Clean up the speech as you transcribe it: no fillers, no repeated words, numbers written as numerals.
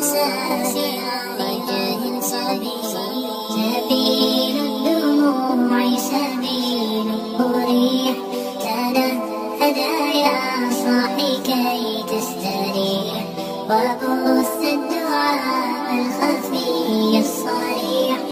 ساسرا وجه صبي، سبيل الدموع سبيل مريح، هدايا صاحي كي تستريح، وبث الدعاء الخفي الصريح.